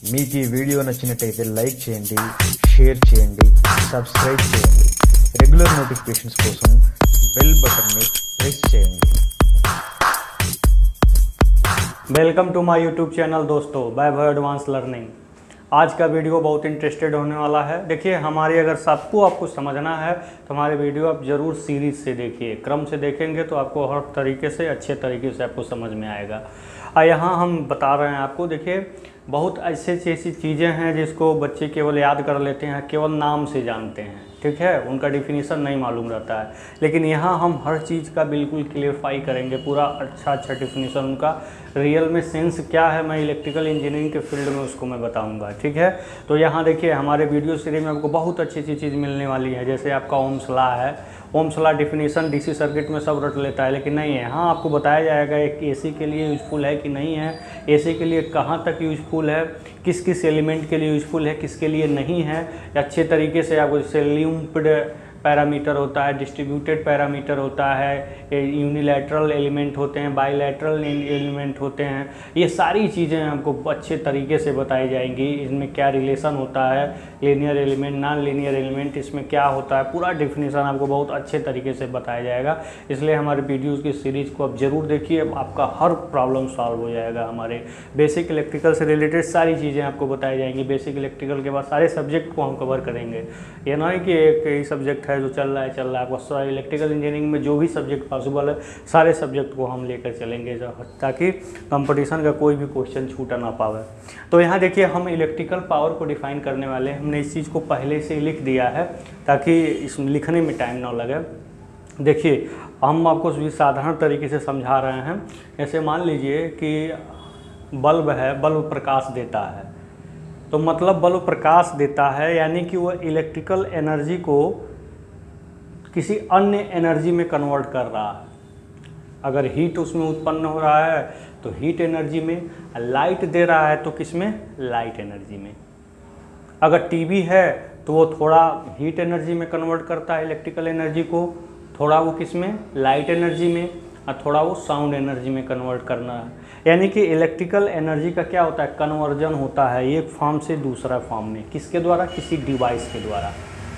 మీకు ఈ వీడియో నచ్చినట్లయితే లైక్ చేయండి, షేర్ చేయండి, సబ్స్క్రైబ్ చేయండి. రెగ్యులర్ నోటిఫికేషన్స్ కోసం బెల్ బటన్ని ప్రెస్ చేయండి. Welcome to my YouTube channel दोस्तों, वैभव एडवांस लर्निंग। आज का वीडियो बहुत इंटरेस्टेड होने वाला है। देखिए, हमारी अगर सबको आपको समझना है तो हमारे वीडियो आप ज़रूर सीरीज़ से देखिए, क्रम से देखेंगे तो आपको हर तरीके से अच्छे तरीके से आपको समझ में आएगा। और यहाँ हम बता रहे हैं आपको, देखिए बहुत ऐसी चीज़ें हैं जिसको बच्चे केवल याद कर लेते हैं, केवल नाम से जानते हैं, ठीक है, उनका डिफिनीसन नहीं मालूम रहता है। लेकिन यहाँ हम हर चीज़ का बिल्कुल क्लियरफाई करेंगे, पूरा अच्छा डिफिनीसन उनका रियल में सेंस क्या है, मैं इलेक्ट्रिकल इंजीनियरिंग के फील्ड में उसको मैं बताऊंगा, ठीक है। तो यहाँ देखिए हमारे वीडियो सीरीज में आपको बहुत अच्छी चीज़ मिलने वाली है। जैसे आपका ओम्स लॉ है, Ohm's law definition DC circuit में सब रट लेता है, लेकिन नहीं है। हाँ, आपको बताया जाएगा एक एसी के लिए यूजफुल है कि नहीं है, एसी के लिए कहाँ तक यूजफुल है, किस किस एलिमेंट के लिए यूजफुल है, किसके लिए नहीं है। अच्छे तरीके से आपको जैसे लिंक्ड पैरामीटर होता है, डिस्ट्रीब्यूटेड पैरामीटर होता है, यूनिलैटरल एलिमेंट होते हैं, बाईलैटरल एलिमेंट होते हैं, ये सारी चीज़ें आपको अच्छे तरीके से बताई जाएंगी। इसमें क्या रिलेशन होता है, linear element, non linear element, इसमें क्या होता है, पूरा डिफिनीसन आपको बहुत अच्छे तरीके से बताया जाएगा। इसलिए हमारे वीडियोज़ की सीरीज़ को आप ज़रूर देखिए, आपका हर प्रॉब्लम सॉल्व हो जाएगा। हमारे बेसिक इलेक्ट्रिकल से रिलेटेड सारी चीज़ें आपको बताई जाएंगी। बेसिक इलेक्ट्रिकल के बाद सारे सब्जेक्ट को हम कवर करेंगे। ये ना है कि एक ही सब्जेक्ट है जो चल रहा है आपको इलेक्ट्रिकल इंजीनियरिंग में जो भी सब्जेक्ट पॉसिबल है सारे सब्जेक्ट को हम लेकर चलेंगे, ताकि कंपटीशन का कोई भी क्वेश्चन छूटा ना पावे। तो यहाँ देखिए हम इलेक्ट्रिकल पावर को डिफाइन करने वाले हैं। हमने इस चीज़ को पहले से लिख दिया है ताकि इसमें लिखने में टाइम ना लगे। देखिए हम आपको भी साधारण तरीके से समझा रहे हैं। जैसे मान लीजिए कि बल्ब है, बल्ब प्रकाश देता है, तो मतलब बल्ब प्रकाश देता है यानी कि वो इलेक्ट्रिकल एनर्जी को किसी अन्य एनर्जी में कन्वर्ट कर रहा है। अगर हीट उसमें उत्पन्न हो रहा है तो हीट एनर्जी में, लाइट दे रहा है तो किस में, लाइट एनर्जी में। अगर टीवी है तो वो थोड़ा हीट एनर्जी में कन्वर्ट करता है इलेक्ट्रिकल एनर्जी को, थोड़ा वो किस में, लाइट एनर्जी में, और थोड़ा वो साउंड एनर्जी में कन्वर्ट करना है। यानी कि इलेक्ट्रिकल एनर्जी का क्या होता है, कन्वर्जन होता है एक फॉर्म से दूसरा फॉर्म में। किसके द्वारा, किसी डिवाइस के द्वारा।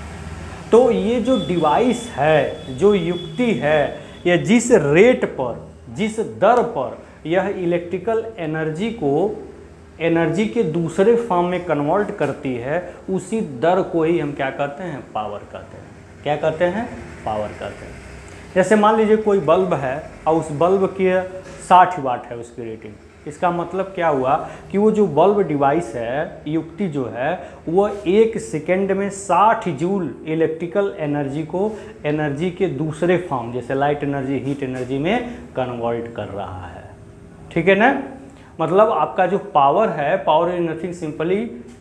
तो ये जो डिवाइस है, जो युक्ति है, या जिस रेट पर, जिस दर पर यह इलेक्ट्रिकल एनर्जी को एनर्जी के दूसरे फॉर्म में कन्वर्ट करती है, उसी दर को ही हम क्या कहते हैं, पावर कहते हैं। क्या कहते हैं, पावर कहते हैं। जैसे मान लीजिए कोई बल्ब है और उस बल्ब की 60 वाट है उसकी रेटिंग। इसका मतलब क्या हुआ कि वो जो बल्ब डिवाइस है, युक्ति जो है, वो 1 सेकेंड में 60 जूल इलेक्ट्रिकल एनर्जी को एनर्जी के दूसरे फॉर्म जैसे लाइट एनर्जी, हीट एनर्जी में कन्वर्ट कर रहा है। ठीक है ना। मतलब आपका जो पावर है, power is nothing simply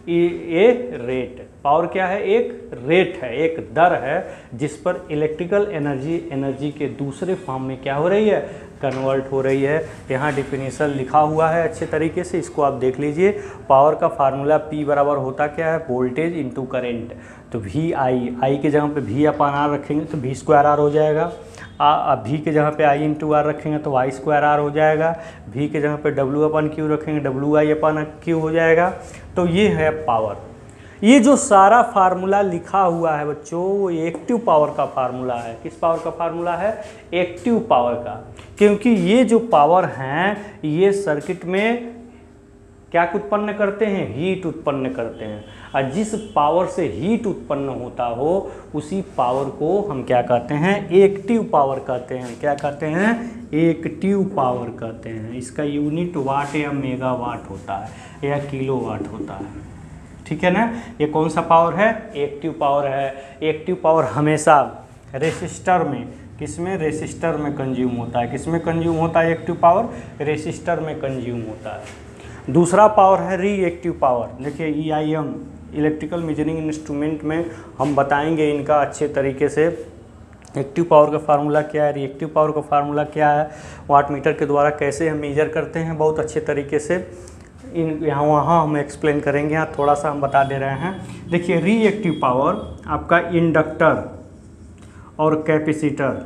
a rate. Power क्या है, एक रेट है, एक दर है जिस पर इलेक्ट्रिकल एनर्जी के दूसरे फॉर्म में क्या हो रही है, कन्वर्ट हो रही है। यहाँ डिफिनीशन लिखा हुआ है अच्छे तरीके से, इसको आप देख लीजिए। पावर का फार्मूला P बराबर होता क्या है, वोल्टेज इंटू करेंट। तो आई के जगह पे V अपन R रखेंगे तो V स्क्वायर R हो जाएगा। V के जगह पे I इंटू R रखेंगे तो Y स्क्वायर R हो जाएगा। V के जगह पे W अपन Q रखेंगे WI अपन Q हो जाएगा। तो ये है पावर। ये जो सारा फार्मूला लिखा हुआ है बच्चों, वो एक्टिव पावर का फार्मूला है। किस पावर का फार्मूला है, एक्टिव पावर का। क्योंकि ये जो पावर हैं ये सर्किट में क्या उत्पन्न करते हैं, हीट उत्पन्न करते हैं। और जिस पावर से हीट उत्पन्न होता हो उसी पावर को हम क्या कहते हैं, एक्टिव पावर कहते हैं। क्या कहते हैं, एक्टिव पावर कहते हैं। इसका यूनिट वाट या मेगावाट होता है या किलोवाट होता है। ठीक है ना। ये कौन सा पावर है, एक्टिव पावर है। एक्टिव पावर हमेशा रेसिस्टर में, किसमें, रेसिस्टर में कंज्यूम होता है। किसमें कंज्यूम होता है एक्टिव पावर, रेसिस्टर में कंज्यूम होता है। दूसरा पावर है रिएक्टिव पावर। देखिए EIM, इलेक्ट्रिकल मेजरिंग इंस्ट्रूमेंट में हम बताएंगे इनका अच्छे तरीके से। एक्टिव पावर का फार्मूला क्या है, रिएक्टिव पावर का फार्मूला क्या है, वाट मीटर के द्वारा कैसे हम मेजर करते हैं, बहुत अच्छे तरीके से वहाँ हम एक्सप्लेन करेंगे। यहाँ थोड़ा सा हम बता दे रहे हैं। देखिए रिएक्टिव पावर आपका इंडक्टर और कैपेसिटर,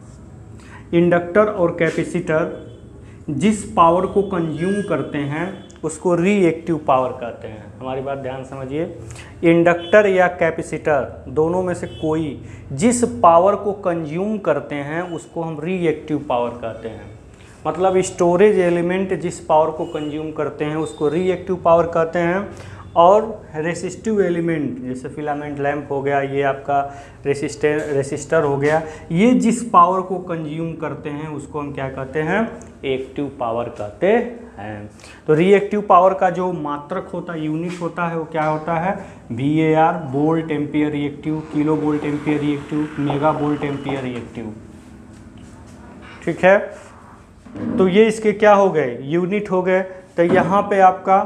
इंडक्टर और कैपेसिटर जिस पावर को कंज्यूम करते हैं उसको रिएक्टिव पावर कहते हैं। हमारी बात ध्यान समझिए, इंडक्टर या कैपेसिटर दोनों में से कोई जिस पावर को कंज्यूम करते हैं उसको हम रिएक्टिव पावर कहते हैं। मतलब स्टोरेज एलिमेंट जिस पावर को कंज्यूम करते हैं उसको रिएक्टिव पावर कहते हैं, और रेसिस्टिव एलिमेंट जैसे फिलामेंट लैंप हो गया, ये आपका रेसिस्टर हो गया, ये जिस पावर को कंज्यूम करते हैं उसको हम क्या कहते हैं, एक्टिव पावर कहते हैं। तो रिएक्टिव पावर का जो मात्रक होता है, यूनिट होता है, वो क्या होता है, VAR, volt ampere reactive, kilo volt ampere reactive, mega volt ampere reactive. ठीक है, तो ये इसके क्या हो गए, यूनिट हो गए। तो यहाँ पे आपका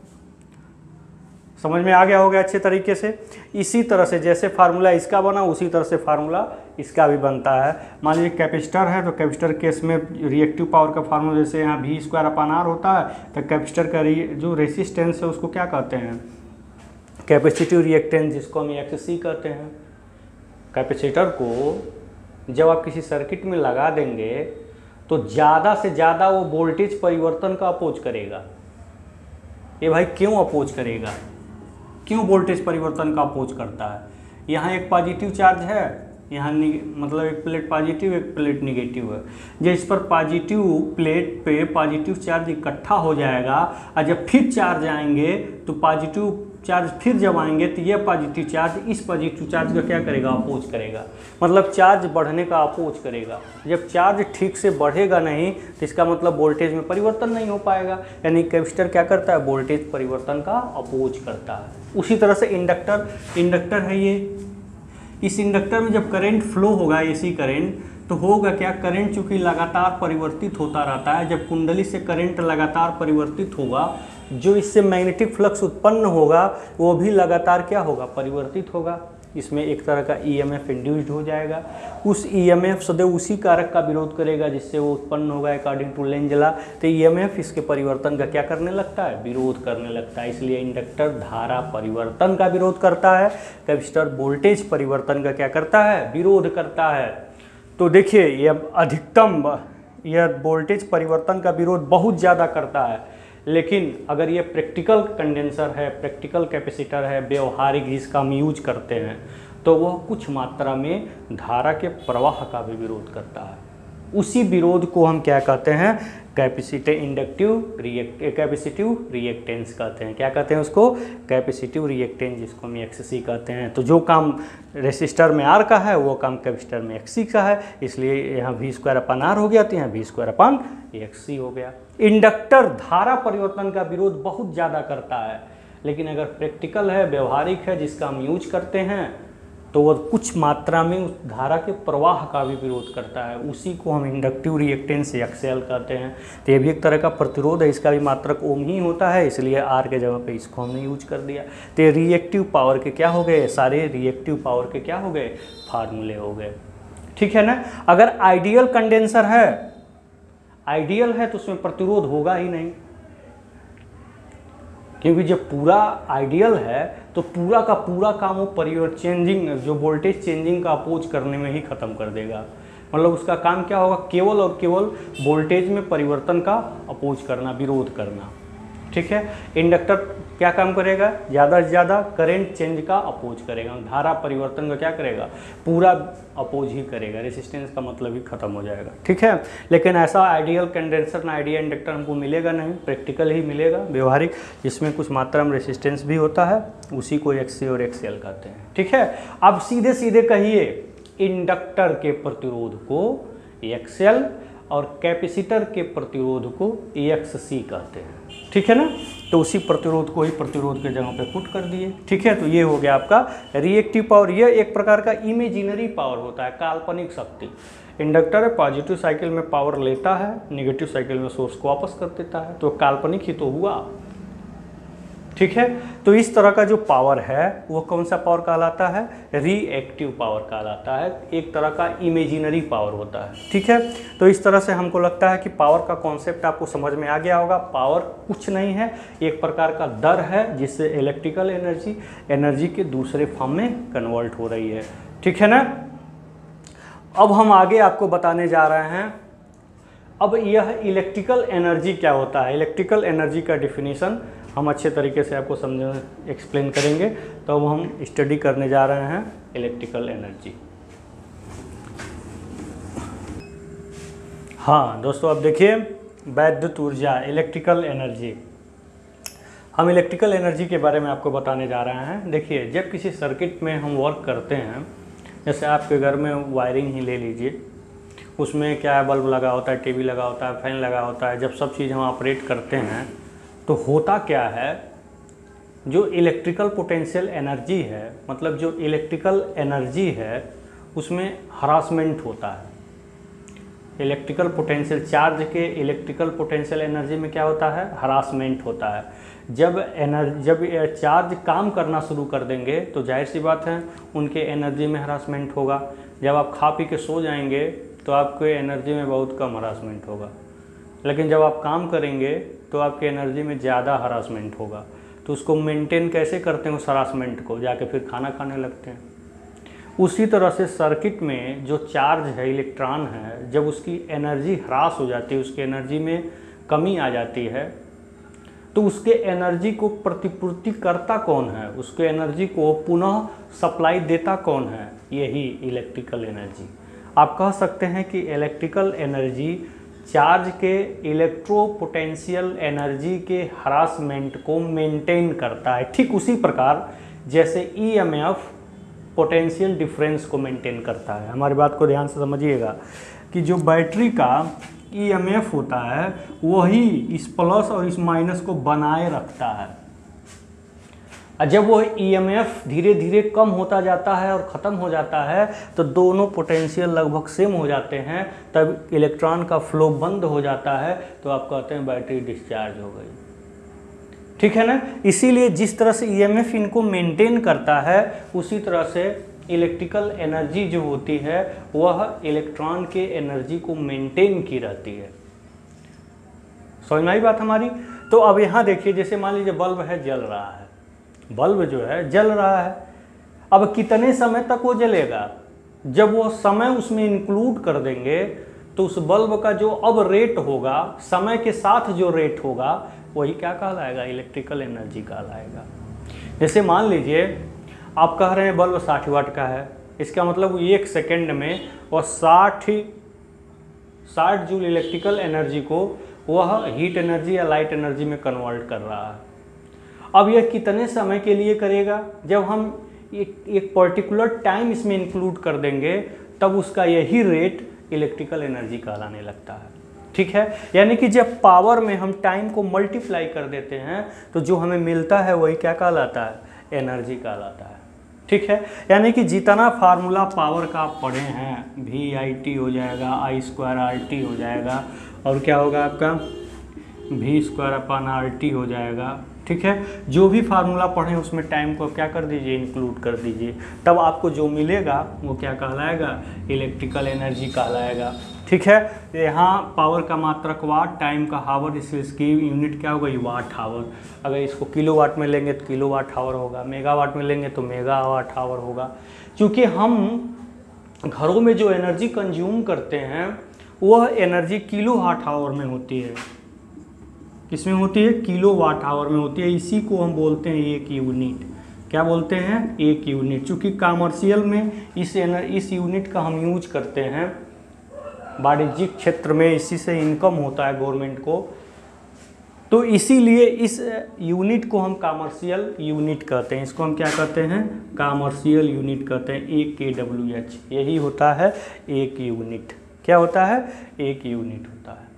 समझ में आ गया होगा अच्छे तरीके से। इसी तरह से जैसे फार्मूला इसका बना उसी तरह से फार्मूला इसका भी बनता है। मान लीजिए कैपेसिटर है, तो कैपेसिटर केस में रिएक्टिव पावर का फार्मूला जैसे यहाँ V²/R होता है, तो कैपेसिटर का जो रेसिस्टेंस है उसको क्या कहते हैं, कैपेसिटिव रिएक्टेंस, जिसको हम XC कहते हैं। कैपेसिटर को जब आप किसी सर्किट में लगा देंगे तो ज़्यादा से ज़्यादा वो वोल्टेज परिवर्तन का अपोज करेगा। ये भाई क्यों अपोज करेगा, क्यों वोल्टेज परिवर्तन का अपोज करता है? यहाँ एक पॉजिटिव चार्ज है, यहाँ मतलब एक प्लेट पॉजिटिव एक प्लेट निगेटिव है। जब इस पर पॉजिटिव प्लेट पे पॉजिटिव चार्ज इकट्ठा हो जाएगा और जब फिर चार्ज आएंगे तो पॉजिटिव चार्ज फिर जब आएंगे तो ये पॉजिटिव चार्ज इस पॉजिटिव चार्ज का क्या करेगा, अपोज करेगा। मतलब चार्ज बढ़ने का अपोज करेगा। जब चार्ज ठीक से बढ़ेगा नहीं तो इसका मतलब वोल्टेज में परिवर्तन नहीं हो पाएगा। यानी कैपेसिटर क्या करता है, वोल्टेज परिवर्तन का अपोज करता है। उसी तरह से इंडक्टर है ये, इस इंडक्टर में जब करंट फ्लो होगा, AC करंट, तो होगा क्या, करंट चूंकि लगातार परिवर्तित होता रहता है। जब कुंडली से करंट लगातार परिवर्तित होगा, जो इससे मैग्नेटिक फ्लक्स उत्पन्न होगा वो भी लगातार क्या होगा, परिवर्तित होगा। इसमें एक तरह का EMF इंड्यूस्ड हो जाएगा। उस EMF सदैव उसी कारक का विरोध करेगा जिससे वो उत्पन्न होगा अकॉर्डिंग टू लेंजला। तो EMF इसके परिवर्तन का क्या करने लगता है, विरोध करने लगता है। इसलिए इंडक्टर धारा परिवर्तन का विरोध करता है, कैपेसिटर वोल्टेज परिवर्तन का क्या करता है, विरोध करता है। तो देखिए यह अधिकतम यह वोल्टेज परिवर्तन का विरोध बहुत ज़्यादा करता है। लेकिन अगर ये प्रैक्टिकल कंडेंसर है, प्रैक्टिकल कैपेसिटर है, व्यवहारिक जिसका हम यूज करते हैं, तो वह कुछ मात्रा में धारा के प्रवाह का भी विरोध करता है। उसी विरोध को हम क्या कहते हैं, कैपेसिटिव रिएक्टेंस कहते हैं। क्या कहते हैं उसको, कैपेसिटिव रिएक्टेंस, जिसको हम XC कहते हैं। तो जो काम रेसिस्टर में R का है वो काम कैपेसिटर में XC का है, इसलिए यहाँ V²/R हो गया, तो यहाँ V²/XC हो गया। इंडक्टर धारा परिवर्तन का विरोध बहुत ज़्यादा करता है, लेकिन अगर प्रैक्टिकल है, व्यवहारिक है, जिसका हम यूज करते हैं, तो वह कुछ मात्रा में उस धारा के प्रवाह का भी विरोध करता है। उसी को हम इंडक्टिव रिएक्टेंस XL कहते हैं। तो ये भी एक तरह का प्रतिरोध है, इसका भी मात्रक ओम ही होता है, इसलिए R के जगह पे इसको हमने यूज कर दिया। तो ये रिएक्टिव पावर के क्या हो गए, सारे रिएक्टिव पावर के क्या हो गए, फार्मूले हो गए। ठीक है ना। अगर आइडियल कंडेंसर है, आइडियल है, तो उसमें प्रतिरोध होगा ही नहीं, क्योंकि जब पूरा आइडियल है तो पूरा का पूरा काम वो चेंजिंग, जो वोल्टेज चेंजिंग का अपोज करने में ही ख़त्म कर देगा। मतलब उसका काम क्या होगा, केवल और केवल वोल्टेज में परिवर्तन का अपोज करना, विरोध करना। ठीक है। इंडक्टर क्या काम करेगा, ज़्यादा से ज़्यादा करंट चेंज का अपोज करेगा, धारा परिवर्तन का क्या करेगा, पूरा अपोज ही करेगा, रेसिस्टेंस का मतलब ही खत्म हो जाएगा। ठीक है। लेकिन ऐसा आइडियल कंडेंसर ना आइडियल इंडक्टर हमको मिलेगा नहीं, प्रैक्टिकल ही मिलेगा, व्यवहारिक, जिसमें कुछ मात्रा में रेसिस्टेंस भी होता है, उसी को XC और XL कहते हैं। ठीक है। अब सीधे सीधे कहिए, इंडक्टर के प्रतिरोध को XL और कैपेसिटर के प्रतिरोध को XC कहते हैं। ठीक है ना। तो उसी प्रतिरोध को ही प्रतिरोध के जगह पे पुट कर दिए। ठीक है। तो ये हो गया आपका रिएक्टिव पावर। ये एक प्रकार का इमेजिनरी पावर होता है, काल्पनिक शक्ति। इंडक्टर है, पॉजिटिव साइकिल में पावर लेता है, नेगेटिव साइकिल में सोर्स को वापस कर देता है, तो काल्पनिक ही तो हुआ। ठीक है। तो इस तरह का जो पावर है वो कौन सा पावर कहलाता है, रिएक्टिव पावर कहलाता है। एक तरह का इमेजिनरी पावर होता है। ठीक है। तो इस तरह से हमको लगता है कि पावर का कॉन्सेप्ट आपको समझ में आ गया होगा। पावर कुछ नहीं है, एक प्रकार का दर है जिससे इलेक्ट्रिकल एनर्जी के दूसरे फॉर्म में कन्वर्ट हो रही है। ठीक है ना। अब हम आगे आपको बताने जा रहे हैं अब यह इलेक्ट्रिकल एनर्जी क्या होता है, इलेक्ट्रिकल एनर्जी का डिफिनीशन हम अच्छे तरीके से आपको समझ एक्सप्लेन करेंगे। तो अब हम स्टडी करने जा रहे हैं इलेक्ट्रिकल एनर्जी। हाँ दोस्तों, अब देखिए वैद्युत ऊर्जा, इलेक्ट्रिकल एनर्जी। हम इलेक्ट्रिकल एनर्जी के बारे में आपको बताने जा रहे हैं। देखिए, जब किसी सर्किट में हम वर्क करते हैं, जैसे आपके घर में वायरिंग ही ले लीजिए, उसमें क्या है, बल्ब लगा होता है, टीवी लगा होता है, फैन लगा होता है। जब सब चीज़ हम ऑपरेट करते हैं तो होता क्या है, जो इलेक्ट्रिकल पोटेंशियल एनर्जी है, मतलब जो इलेक्ट्रिकल एनर्जी है उसमें हरासमेंट होता है। इलेक्ट्रिकल पोटेंशियल चार्ज के इलेक्ट्रिकल पोटेंशियल एनर्जी में क्या होता है, हरासमेंट होता है। जब चार्ज काम करना शुरू कर देंगे तो जाहिर सी बात है उनके एनर्जी में हरासमेंट होगा। जब आप खा पी के सो जाएंगे तो आपके एनर्जी में बहुत कम हरासमेंट होगा, लेकिन जब आप काम करेंगे तो आपके एनर्जी में ज़्यादा हरासमेंट होगा। तो उसको मेंटेन कैसे करते हैं उस हरासमेंट को, जाके फिर खाना खाने लगते हैं। उसी तरह से सर्किट में जो चार्ज है, इलेक्ट्रॉन है, जब उसकी एनर्जी ह्रास हो जाती है, उसकी एनर्जी में कमी आ जाती है, तो उसके एनर्जी को प्रतिपूर्ति करता कौन है, उसके एनर्जी को पुनः सप्लाई देता कौन है, यही इलेक्ट्रिकल एनर्जी। आप कह सकते हैं कि इलेक्ट्रिकल एनर्जी चार्ज के इलेक्ट्रोपोटेंशियल एनर्जी के हरासमेंट को मेंटेन करता है। ठीक उसी प्रकार जैसे ईएमएफ पोटेंशियल डिफरेंस को मेंटेन करता है। हमारी बात को ध्यान से समझिएगा कि जो बैटरी का ईएमएफ होता है वही इस प्लस और इस माइनस को बनाए रखता है। और जब वो ईएमएफ धीरे धीरे कम होता जाता है और ख़त्म हो जाता है तो दोनों पोटेंशियल लगभग सेम हो जाते हैं, तब इलेक्ट्रॉन का फ्लो बंद हो जाता है, तो आप कहते हैं बैटरी डिस्चार्ज हो गई। ठीक है ना। इसीलिए जिस तरह से ईएमएफ इनको मेंटेन करता है, उसी तरह से इलेक्ट्रिकल एनर्जी जो होती है वह इलेक्ट्रॉन के एनर्जी को मेंटेन की रहती है। समझ में आई बात हमारी। तो अब यहाँ देखिए, जैसे मान लीजिए बल्ब है, जल रहा है, बल्ब जो है जल रहा है। अब कितने समय तक वो जलेगा, जब वो समय उसमें इंक्लूड कर देंगे तो उस बल्ब का जो अब रेट होगा, समय के साथ जो रेट होगा, वही क्या कहलाएगा, इलेक्ट्रिकल एनर्जी कहलाएगा। जैसे मान लीजिए आप कह रहे हैं बल्ब 60 वाट का है, इसका मतलब 1 सेकेंड में और 60 जूल इलेक्ट्रिकल एनर्जी को वह हीट एनर्जी या लाइट एनर्जी में कन्वर्ट कर रहा है। अब यह कितने समय के लिए करेगा, जब हम एक पर्टिकुलर टाइम इसमें इंक्लूड कर देंगे, तब उसका यही रेट इलेक्ट्रिकल एनर्जी कहलाने लगता है। ठीक है। यानी कि जब पावर में हम टाइम को मल्टीप्लाई कर देते हैं तो जो हमें मिलता है वही क्या कहलाता है, एनर्जी कहलाता है। ठीक है। यानी कि जितना फार्मूला पावर का आप पढ़े हैं, VIT हो जाएगा, I²RT हो जाएगा, और क्या होगा आपका V²/RT हो जाएगा। ठीक है। जो भी फार्मूला पढ़ें उसमें टाइम को क्या कर दीजिए, इंक्लूड कर दीजिए, तब आपको जो मिलेगा वो क्या कहलाएगा, इलेक्ट्रिकल एनर्जी कहलाएगा। ठीक है। यहाँ पावर का मात्रक वाट, टाइम का हावर, इसकी यूनिट क्या हो गई, वाट हावर। अगर इसको किलोवाट में लेंगे तो किलोवाट हावर होगा, मेगावाट में लेंगे तो मेगावाट हावर होगा। क्योंकि हम घरों में जो एनर्जी कंज्यूम करते हैं वह एनर्जी किलोवाट हावर में होती है। किसमें होती है, किलोवाट आवर में होती है। इसी को हम बोलते हैं एक यूनिट। क्या बोलते हैं, एक यूनिट। चूँकि कमर्शियल में इस यूनिट का हम यूज करते हैं, वाणिज्यिक क्षेत्र में इसी से इनकम होता है गवर्नमेंट को, तो इसीलिए इस यूनिट को हम कमर्शियल यूनिट कहते हैं। इसको हम क्या कहते हैं, कमर्शियल यूनिट कहते हैं। 1 kWh यही होता है एक यूनिट। क्या होता है, एक यूनिट होता है।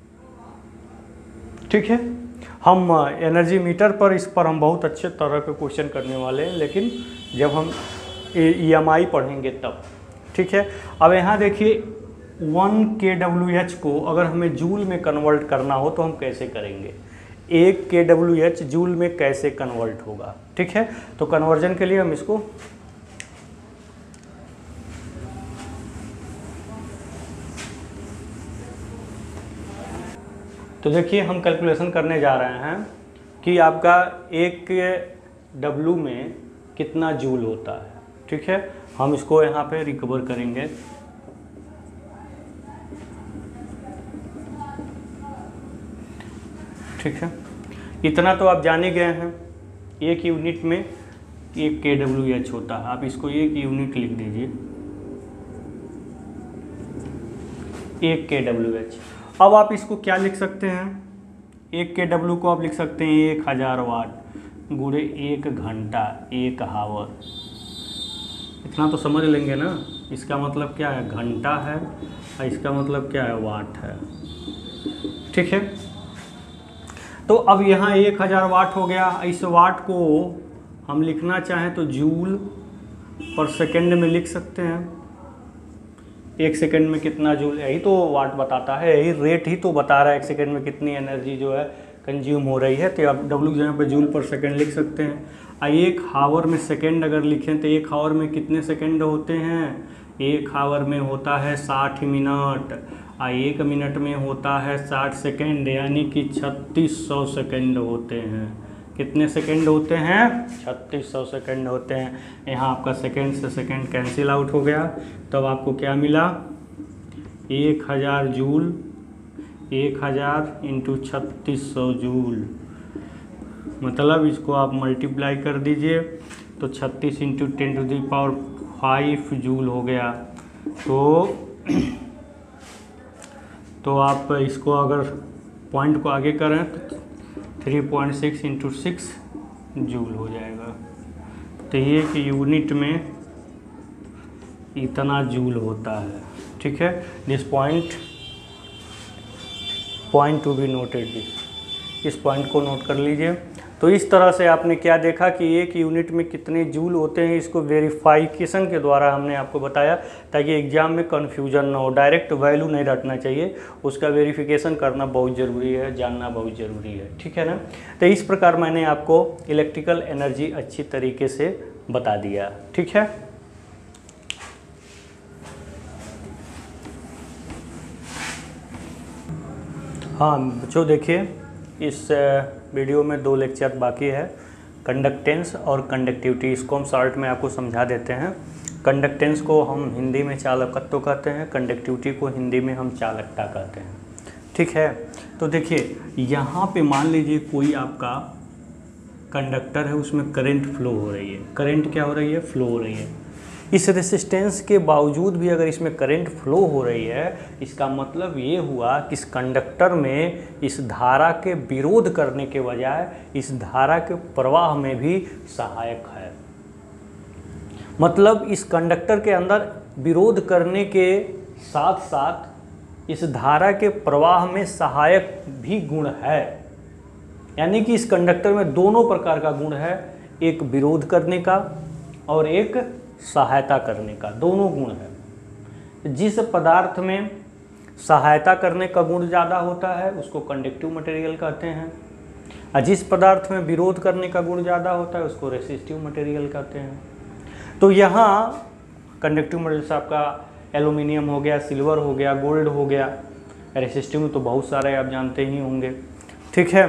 ठीक है। हम एनर्जी मीटर पर इस पर हम बहुत अच्छे तरह के क्वेश्चन करने वाले हैं, लेकिन जब हम EMI पढ़ेंगे तब। ठीक है। अब यहाँ देखिए 1 kWh को अगर हमें जूल में कन्वर्ट करना हो तो हम कैसे करेंगे, 1 kWh जूल में कैसे कन्वर्ट होगा। ठीक है। तो कन्वर्जन के लिए हम इसको तो देखिए हम कैलकुलेशन करने जा रहे हैं कि आपका 1 W में कितना जूल होता है। ठीक है। हम इसको यहाँ पे रिकवर करेंगे। ठीक है, इतना तो आप जान ही गए हैं। एक यूनिट में 1 kWh होता है, आप इसको 1 यूनिट लिख दीजिए, 1 kWh। अब आप इसको क्या लिख सकते हैं, 1 kW को आप लिख सकते हैं 1000 वाट गुणे 1 घंटा, 1 हावर। इतना तो समझ लेंगे ना, इसका मतलब क्या है, घंटा है, और इसका मतलब क्या है, वाट है। ठीक है, तो अब यहाँ 1000 वाट हो गया। इस वाट को हम लिखना चाहें तो जूल पर सेकंड में लिख सकते हैं। 1 सेकंड में कितना जूल, यही तो वाट बताता है, यही रेट ही तो बता रहा है 1 सेकंड में कितनी एनर्जी जो है कंज्यूम हो रही है। तो आप W की जगह पे जूल पर सेकंड लिख सकते हैं। 1 हावर में सेकंड अगर लिखें तो 1 हावर में कितने सेकंड होते हैं, 1 हावर में होता है 60 मिनट, और 1 मिनट में होता है 60 सेकंड, यानी कि 3600 सेकंड होते हैं। कितने सेकंड होते हैं, 3600 सेकंड होते हैं। यहाँ आपका सेकंड से सेकंड कैंसिल आउट हो गया, तब आपको क्या मिला, 1000 जूल, 1000 × 3600 जूल। मतलब इसको आप मल्टीप्लाई कर दीजिए तो 36 × 10⁵ जूल हो गया। तो आप इसको अगर पॉइंट को आगे करें तो 3.6 × 6 जूल हो जाएगा। तो ये कि यूनिट में इतना जूल होता है। ठीक है, this point to be noted, इस पॉइंट को नोट कर लीजिए। तो इस तरह से आपने क्या देखा कि एक यूनिट में कितने जूल होते हैं, इसको वेरिफिकेशन के द्वारा हमने आपको बताया, ताकि एग्जाम में कन्फ्यूजन ना हो। डायरेक्ट वैल्यू नहीं रटना चाहिए, उसका वेरिफिकेशन करना बहुत ज़रूरी है, जानना बहुत ज़रूरी है। ठीक है ना। तो इस प्रकार मैंने आपको इलेक्ट्रिकल एनर्जी अच्छी तरीके से बता दिया। ठीक है, हाँ बच्चों देखिए, इस वीडियो में 2 लेक्चर बाकी है, कंडक्टेंस और कंडक्टिविटी। इसको हम शॉर्ट में आपको समझा देते हैं। कंडक्टेंस को हम हिंदी में चालकत्व कहते हैं, कंडक्टिविटी को हिंदी में हम चालकता कहते हैं। ठीक है, तो देखिए यहाँ पे मान लीजिए कोई आपका कंडक्टर है, उसमें करंट फ्लो हो रही है। करंट क्या हो रही है, फ्लो हो रही है। इस रेसिस्टेंस के बावजूद भी अगर इसमें करंट फ्लो हो रही है, इसका मतलब ये हुआ कि इस कंडक्टर में इस धारा के विरोध करने के बजाय इस धारा के प्रवाह में भी सहायक है। मतलब इस कंडक्टर के अंदर विरोध करने के साथ साथ इस धारा के प्रवाह में सहायक भी गुण है। यानी कि इस कंडक्टर में दोनों प्रकार का गुण है, एक विरोध करने का और एक सहायता करने का, दोनों गुण है। जिस पदार्थ में सहायता करने का गुण ज़्यादा होता है उसको कंडक्टिव मटेरियल कहते हैं, और जिस पदार्थ में विरोध करने का गुण ज़्यादा होता है उसको रेसिस्टिव मटेरियल कहते हैं। तो यहाँ कंडक्टिव मटेरियल से आपका एल्यूमिनियम हो गया, सिल्वर हो गया, गोल्ड हो गया। रेसिस्टिव में तो बहुत सारे आप जानते ही होंगे। ठीक है,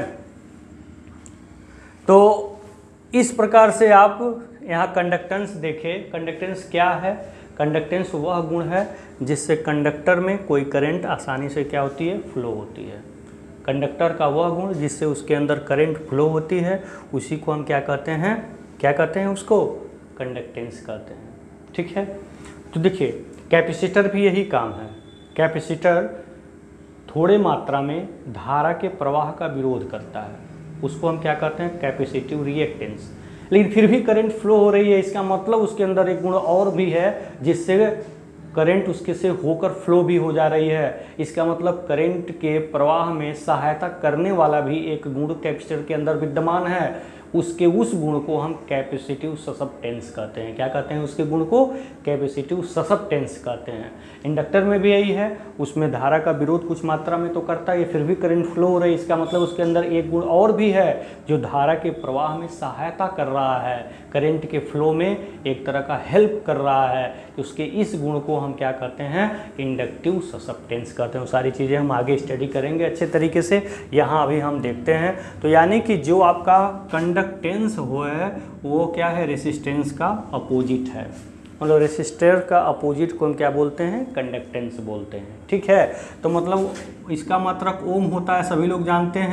तो इस प्रकार से आप यहाँ कंडक्टेंस देखें। कंडक्टेंस क्या है, कंडक्टेंस वह गुण है जिससे कंडक्टर में कोई करंट आसानी से क्या होती है, फ्लो होती है। कंडक्टर का वह गुण जिससे उसके अंदर करंट फ्लो होती है, उसी को हम क्या कहते हैं, क्या कहते हैं, उसको कंडक्टेंस कहते हैं। ठीक है, तो देखिए कैपेसिटर भी यही काम है। कैपेसिटर थोड़े मात्रा में धारा के प्रवाह का विरोध करता है, उसको हम क्या कहते हैं, कैपेसिटिव रिएक्टेंस। लेकिन फिर भी करंट फ्लो हो रही है, इसका मतलब उसके अंदर एक गुण और भी है जिससे करंट उसके से होकर फ्लो भी हो जा रही है। इसका मतलब करंट के प्रवाह में सहायता करने वाला भी एक गुण कैपेसिटर के अंदर विद्यमान है। उसके उस गुण को हम कैपेसिटिव ससेप्टेंस कहते हैं। क्या कहते हैं, उसके गुण को कैपेसिटिव ससेप्टेंस कहते हैं। इंडक्टर में भी यही है, उसमें धारा का विरोध कुछ मात्रा में तो करता है, फिर भी करंट फ्लो हो रही है। इसका मतलब उसके अंदर एक गुण और भी है जो धारा के प्रवाह में सहायता कर रहा है, करंट के फ्लो में एक तरह का हेल्प कर रहा है। तो उसके इस गुण को हम क्या कहते हैं, इंडक्टिव ससेप्टेंस कहते हैं। वो सारी चीज़ें हम आगे स्टडी करेंगे अच्छे तरीके से, यहाँ अभी हम देखते हैं। तो यानी कि जो आपका कंडक्टेंस हो है वो क्या है, रेसिस्टेंस का अपोजिट है। मतलब रेसिस्टर का अपोजिट को हम क्या बोलते हैं, कंडक्टेंस बोलते हैं। ठीक है, तो मतलब इसका मात्रक ओम होता है, सभी लोग जानते हैं।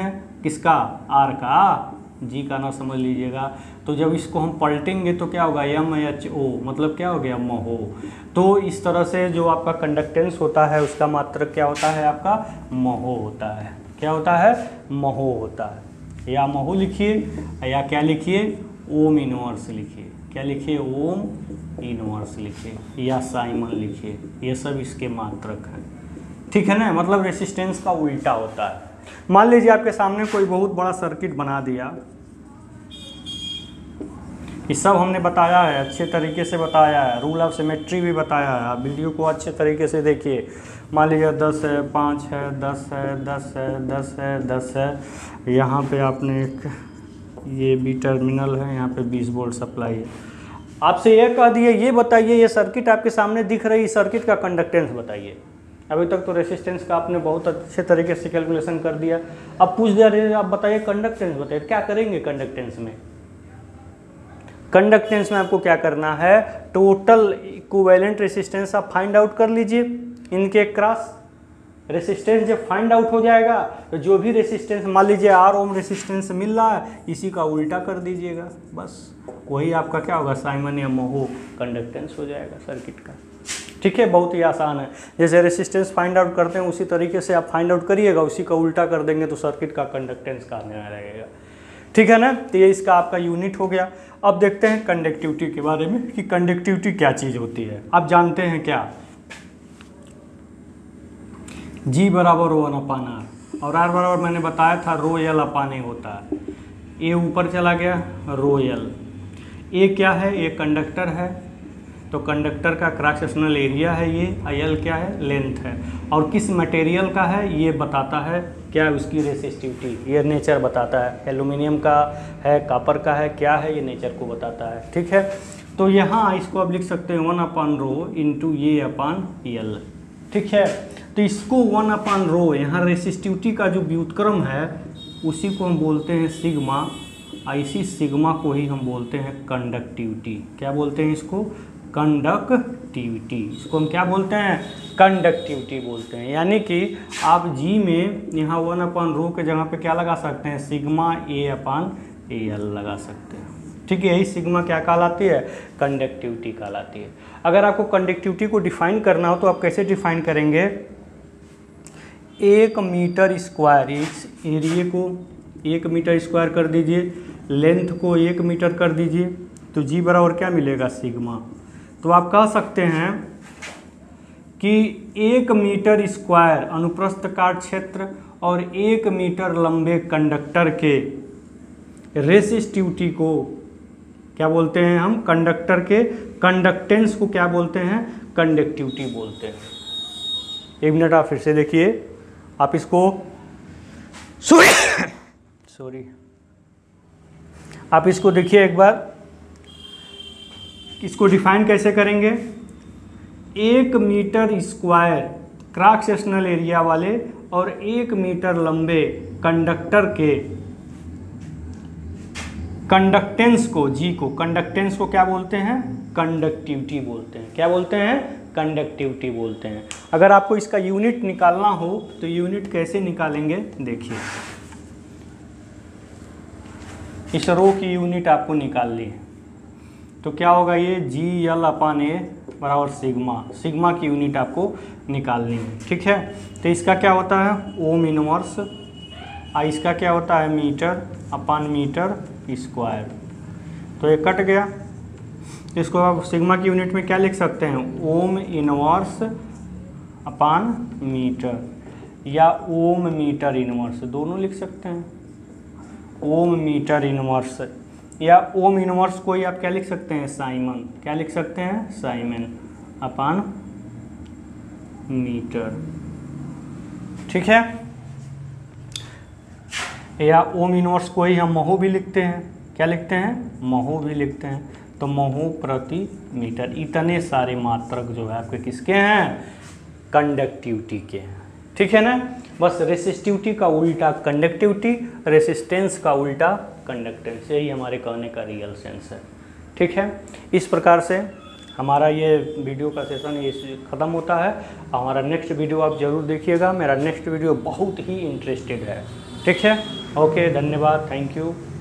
किसका, आर का, जी का ना समझ लीजिएगा। तो जब इसको हम पलटेंगे तो क्या होगा, MHO, मतलब क्या हो गया, महो। तो इस तरह से जो आपका कंडक्टेंस होता है उसका मात्रक क्या होता है, आपका महो होता है। क्या होता है, महो होता है। या महो लिखिए या क्या लिखिए, ओम इनवर्स लिखिए। क्या लिखिए, ओम इनवर्स लिखिए या साइमन लिखिए। ये सब इसके मात्रक हैं, ठीक है ना। मतलब रेसिस्टेंस का उल्टा होता है। मान लीजिए आपके सामने कोई बहुत बड़ा सर्किट बना दिया, ये सब हमने बताया है, अच्छे तरीके से बताया है, रूल ऑफ सिमेट्री भी बताया है। आप वीडियो को अच्छे तरीके से देखिए। मान लीजिए 10 है, 5 है, 10 है, 10 है, 10 है, 10 है। यहाँ पे आपने एक ये बी टर्मिनल है, यहाँ पे 20 वोल्ट सप्लाई है। आपसे ये कह दिए, ये बताइए ये सर्किट आपके सामने दिख रही, सर्किट का कंडक्टेंस बताइए। अभी तक तो रेसिस्टेंस का आपने बहुत अच्छे तरीके से कैलकुलेशन कर दिया। अब पूछ दिया रहे, आप बताइए कंडक्टेंस बताइए। क्या करेंगे कंडक्टेंस में? कंडक्टेंस में आपको क्या करना है, टोटल इक्विवेलेंट रेसिस्टेंस आप फाइंड आउट कर लीजिए इनके क्रॉस। रेसिस्टेंस जब फाइंड आउट हो जाएगा तो जो भी रेसिस्टेंस, मान लीजिए R ओम रेसिस्टेंस मिल रहा है, इसी का उल्टा कर दीजिएगा, बस वही आपका क्या होगा, साइमन या महो कंडक्टेंस हो जाएगा सर्किट का। ठीक है, बहुत ही आसान है। जैसे रेसिस्टेंस फाइंड आउट करते हैं उसी तरीके से आप फाइंड आउट करिएगा, उसी का उल्टा कर देंगे तो सर्किट का कंडक्टेंस का आने लगेगा। ठीक है ना। तो ये इसका आपका यूनिट हो गया। अब देखते हैं कंडक्टिविटी के बारे में कि कंडक्टिविटी क्या चीज़ होती है। आप जानते हैं क्या, G बराबर 1/R और R बराबर मैंने बताया था रो एल अपान ए होता है। ए ऊपर चला गया, रो एल। ए क्या है, ये कंडक्टर है, तो कंडक्टर का क्रॉस सेक्शनल एरिया है ये, एल क्या है, लेंथ है। और किस मटेरियल का है ये बताता है, क्या उसकी रेसिस्टिविटी, ये नेचर बताता है। एल्यूमिनियम का है, कॉपर का है, क्या है, ये नेचर को बताता है। ठीक है, तो यहाँ इसको आप लिख सकते हैं 1/ρ इंटू ये अपान एल। ठीक है, तो इसको 1/ρ, यहाँ रेसिस्टिविटी का जो व्युत्क्रम है उसी को हम बोलते हैं सिग्मा। इसी सिग्मा को ही हम बोलते हैं कंडक्टिविटी। क्या बोलते हैं इसको, कंडक्टिविटी। इसको हम क्या बोलते हैं, कंडक्टिविटी बोलते हैं। यानी कि आप जी में यहाँ 1/ρ के जगह पे क्या लगा सकते हैं, सिग्मा A/AL लगा सकते हैं। ठीक है, यही सिग्मा क्या कहलाती है, कंडक्टिविटी कहलाती है। अगर आपको कंडक्टिविटी को डिफाइन करना हो तो आप कैसे डिफाइन करेंगे, 1 मीटर स्क्वायर, इस एरिए को 1 मीटर स्क्वायर कर दीजिए, लेंथ को 1 मीटर कर दीजिए, तो जी बराबर क्या मिलेगा, सिग्मा। तो आप कह सकते हैं कि 1 मीटर स्क्वायर अनुप्रस्थ काट क्षेत्र और 1 मीटर लंबे कंडक्टर के रेसिस्टिविटी को क्या बोलते हैं हम, कंडक्टर के कंडक्टेंस को क्या बोलते हैं, कंडक्टिविटी बोलते हैं। 1 मिनट आप फिर से देखिए, आप इसको सॉरी आप इसको देखिए एक बार, इसको डिफाइन कैसे करेंगे, 1 metre square cross sectional area वाले और 1 मीटर लंबे कंडक्टर के कंडक्टेंस को, जी को, कंडक्टेंस को क्या बोलते हैं, कंडक्टिविटी बोलते हैं। क्या बोलते हैं, कंडक्टिविटी बोलते हैं। अगर आपको इसका यूनिट निकालना हो तो यूनिट कैसे निकालेंगे, देखिए इस रो की यूनिट आपको निकालनी है तो क्या होगा, ये GL/A बराबर सिग्मा, सिग्मा की यूनिट आपको निकालनी है। ठीक है, तो इसका क्या होता है, ओम इनवर्स, इसका क्या होता है, मीटर अपान मीटर स्क्वायर। तो ये कट गया, इसको आप सिग्मा की यूनिट में क्या लिख सकते हैं, ओम इनवर्स अपान मीटर या ओम मीटर इनवर्स, दोनों लिख सकते हैं। ओम मीटर इनवर्स या ओम इनवर्स को ही आप क्या लिख सकते हैं, साइमन। क्या लिख सकते हैं, साइमन अपान मीटर। ठीक है, या ओम इनवर्स को ही हम महो भी लिखते हैं। क्या लिखते हैं, महो भी लिखते हैं। तो महो प्रति मीटर। इतने सारे मात्रक जो है आपके किसके हैं, कंडक्टिविटी के हैं। ठीक है ना, बस रेसिस्टिविटी का उल्टा कंडक्टिविटी, रेसिस्टेंस का उल्टा कंडक्टेंस, यही हमारे कहने का रियल सेंस है। ठीक है, इस प्रकार से हमारा ये वीडियो का सेशन ये ख़त्म होता है। हमारा नेक्स्ट वीडियो आप ज़रूर देखिएगा, मेरा नेक्स्ट वीडियो बहुत ही इंटरेस्टेड है। ठीक है। ओके, धन्यवाद, थैंक यू।